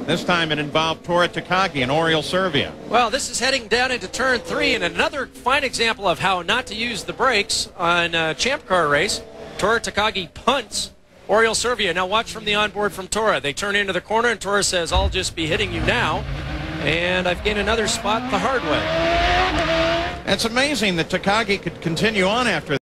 This time it involved Tora Takagi and Oriol Servia. Well, this is heading down into turn 3, and another fine example of how not to use the brakes on a Champ Car race. Tora Takagi punts Oriol Servia. Now watch from the onboard from Tora. They turn into the corner, and Tora says, "I'll just be hitting you now." And I've gained another spot the hard way. It's amazing that Takagi could continue on after